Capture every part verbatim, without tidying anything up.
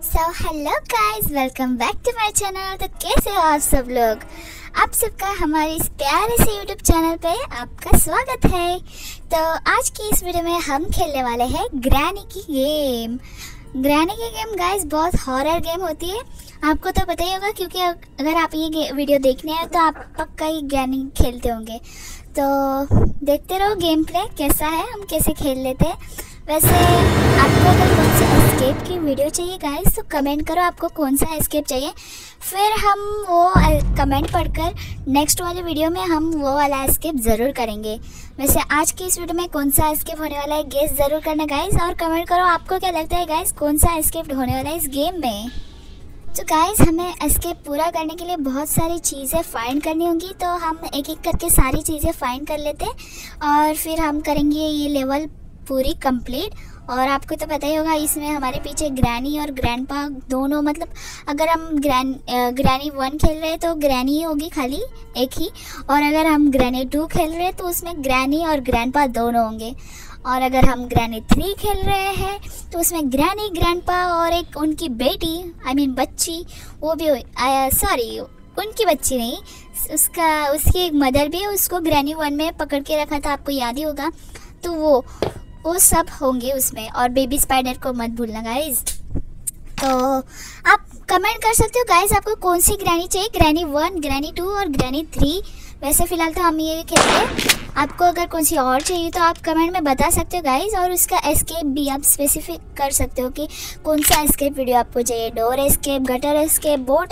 So hello guys, welcome back to my channel. तो कैसे हो आप सब लोग? आप सबका हमारे इस प्यारे से यूट्यूब चैनल पे आपका स्वागत है। तो आज की इस वीडियो में हम खेलने वाले हैं ग्रैनी की गेम। ग्रैनी की गेम गाइस बहुत हॉरर गेम होती है, आपको तो पता ही होगा, क्योंकि अगर आप ये वीडियो देखने आए तो आप पक्का ही ग्रैनी खेलते होंगे। तो देखते रहो गेम प्ले कैसा है, हम कैसे खेल लेते हैं। वैसे आपको अगर कौन सा एस्केप की वीडियो चाहिए गाइस तो कमेंट करो आपको कौन सा एस्केप चाहिए, फिर हम वो कमेंट पढ़कर नेक्स्ट वाली वीडियो में हम वो वाला एस्केप ज़रूर करेंगे। वैसे आज की इस वीडियो में कौन सा एस्केप होने वाला है गेस ज़रूर करना गाइस, और कमेंट करो आपको क्या लगता है गाइस कौन सा एस्केप होने वाला है इस गेम में। तो गाइस हमें एस्केप पूरा करने के लिए बहुत सारी चीज़ें फाइंड करनी होंगी, तो हम एक एक करके सारी चीज़ें फाइंड कर लेते हैं और फिर हम करेंगे ये लेवल पूरी कंप्लीट। और आपको तो पता ही होगा इसमें हमारे पीछे ग्रैनी और ग्रैंडपा दोनों, मतलब अगर हम ग्रैन ग्रैनी वन खेल रहे हैं तो ग्रैनी ही होगी खाली एक ही, और अगर हम ग्रैनी टू खेल रहे हैं तो उसमें ग्रैनी और ग्रैंडपा दोनों होंगे, और अगर हम ग्रैनी थ्री खेल रहे हैं तो उसमें ग्रैनी ग्रैंडपा और एक उनकी बेटी आई मीन बच्ची वो भी, सॉरी उनकी बच्ची नहीं, उसका उसकी एक मदर भी है, उसको ग्रैनी वन में पकड़ के रखा था, आपको याद ही होगा। तो वो वो सब होंगे उसमें, और बेबी स्पाइडर को मत भूलना गाइस। तो आप कमेंट कर सकते हो गाइस आपको कौन सी ग्रैनी चाहिए, ग्रैनी वन, ग्रैनी टू और ग्रैनी थ्री। वैसे फ़िलहाल तो हम ये खेलते हैं, आपको अगर कौन सी और चाहिए तो आप कमेंट में बता सकते हो गाइस, और उसका एस्केप भी आप स्पेसिफिक कर सकते हो कि कौन सा एस्केप वीडियो आपको चाहिए। Door escape, gutter escape, boat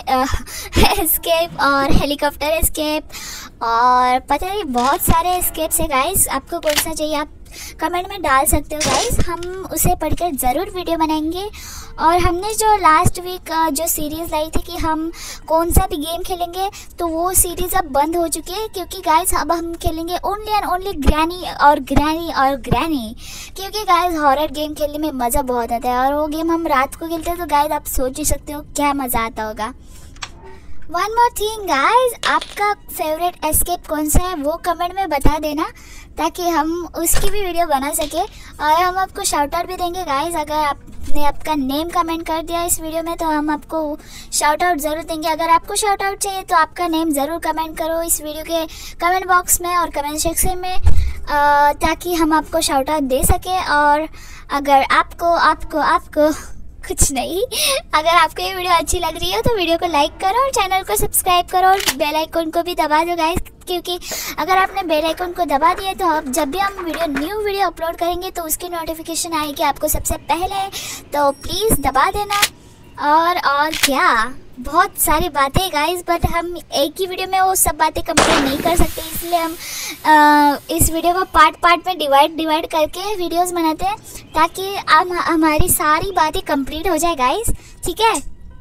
escape और हेलीकॉप्टर एस्केप, और पता नहीं बहुत सारे एस्केप्स है गाइस, आपको कौन सा चाहिए आप कमेंट में डाल सकते हो गाइस, हम उसे पढ़कर ज़रूर वीडियो बनाएंगे। और हमने जो लास्ट वीक जो सीरीज़ लाई थी कि हम कौन सा भी गेम खेलेंगे, तो वो सीरीज़ अब बंद हो चुकी है, क्योंकि गाइस अब हम खेलेंगे ओनली एंड ओनली ग्रैनी और ग्रैनी और ग्रैनी, क्योंकि गाइस हॉरर गेम खेलने में मज़ा बहुत आता है, और वो गेम हम रात को खेलते हैं, तो गाइस आप सोच ही सकते हो क्या मज़ा आता होगा। वन मोर थिंग गाइस, आपका फेवरेट एस्केप कौन सा है वो कमेंट में बता देना, ताकि हम उसकी भी वीडियो बना सके, और हम आपको शाउट आउट भी देंगे गाइस। अगर आपने आपका नेम कमेंट कर दिया इस वीडियो में तो हम आपको शाउट आउट ज़रूर देंगे। अगर आपको शाउट आउट चाहिए तो आपका नेम ज़रूर कमेंट करो इस वीडियो के कमेंट बॉक्स में और कमेंट सेक्शन में, ताकि हम आपको शाउट आउट दे सकें। और अगर आपको आपको आपको कुछ नहीं, अगर आपको ये वीडियो अच्छी लग रही हो तो वीडियो को लाइक करो और चैनल को सब्सक्राइब करो और बेल आइकन को भी दबा दो गाइस, क्योंकि अगर आपने बेल आइकन को दबा दिया तो आप जब भी हम वीडियो न्यू वीडियो अपलोड करेंगे तो उसकी नोटिफिकेशन आएगी आपको सबसे पहले, तो प्लीज़ दबा देना। और और क्या बहुत सारी बातें गाइस, बट हम एक ही वीडियो में वो सब बातें कंप्लीट नहीं कर सकते, इसलिए हम आ, इस वीडियो को पार्ट पार्ट में डिवाइड डिवाइड करके वीडियोस बनाते हैं, ताकि हम हमारी सारी बातें कंप्लीट हो जाए गाइस, ठीक है।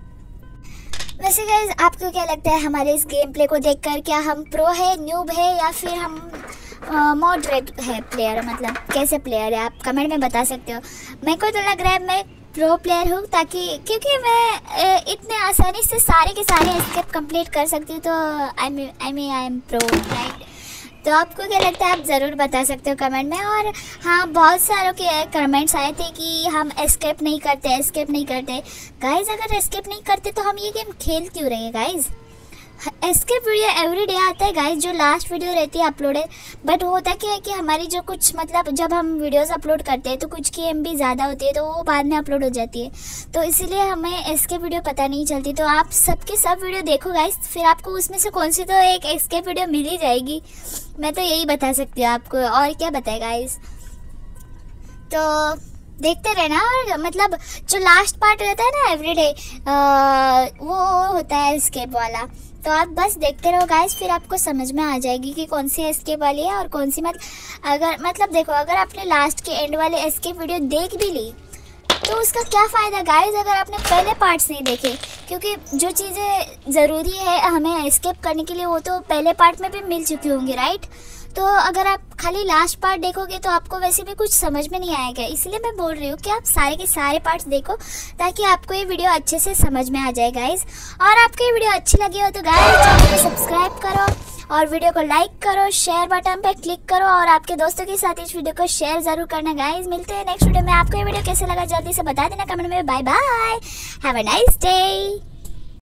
वैसे गाइस आपको क्या लगता है हमारे इस गेम प्ले को देखकर, क्या हम प्रो है, न्यूब है, या फिर हम मॉडरेट है प्लेयर, मतलब कैसे प्लेयर है, आप कमेंट में बता सकते हो। मेरे को तो लग रहा है मैं प्रो प्लेयर हूँ, ताकि क्योंकि मैं इतने आसानी से सारे के सारे एस्केप कंप्लीट कर सकती हूँ, तो I mean I mean I am pro right. तो आपको क्या लगता है आप ज़रूर बता सकते हो कमेंट में। और हाँ, बहुत सारों के कमेंट्स आए थे कि हम एस्केप नहीं करते एस्केप नहीं करते गाइस, अगर एस्केप नहीं करते तो हम ये गेम खेल क्यों रहे हैं guys. Escape video every day आता है गाइस, जो लास्ट वीडियो रहती है अपलोडेड, बट वो होता क्या है कि हमारी जो कुछ मतलब जब हम वीडियोस अपलोड करते हैं तो कुछ की एम बी ज़्यादा होती है, तो वो बाद में अपलोड हो जाती है, तो इसीलिए हमें एस्केप वीडियो पता नहीं चलती। तो आप सबके सब वीडियो देखो गाइस, फिर आपको उसमें से कौन सी तो एक एस्केप वीडियो मिल ही जाएगी, मैं तो यही बता सकती हूँ आपको, और क्या बताए गाइस। तो देखते रहना, और मतलब जो लास्ट पार्ट रहता है ना एवरीडे, वो होता है एस्केप वाला, तो आप बस देखते रहो गाइस, फिर आपको समझ में आ जाएगी कि कौन सी एस्केप वाली है और कौन सी मत। अगर मतलब देखो, अगर आपने लास्ट के एंड वाले एस्केप वीडियो देख भी ली तो उसका क्या फ़ायदा गाइस अगर आपने पहले पार्ट्स नहीं देखे, क्योंकि जो चीज़ें ज़रूरी है हमें एस्केप करने के लिए वो तो पहले पार्ट में भी मिल चुकी होंगी राइट। तो अगर आप खाली लास्ट पार्ट देखोगे तो आपको वैसे भी कुछ समझ में नहीं आएगा, इसलिए मैं बोल रही हूँ कि आप सारे के सारे पार्ट्स देखो, ताकि आपको ये वीडियो अच्छे से समझ में आ जाए गाइस। और आपको ये वीडियो अच्छी लगी हो तो गाइस चैनल को सब्सक्राइब करो और वीडियो को लाइक करो, शेयर बटन पे क्लिक करो और आपके दोस्तों के साथ इस वीडियो को शेयर जरूर करना गाइस। मिलते हैं नेक्स्ट वीडियो में। आपको ये वीडियो कैसे लगा जल्दी से बता देना कमेंट में। Bye bye, have a nice day.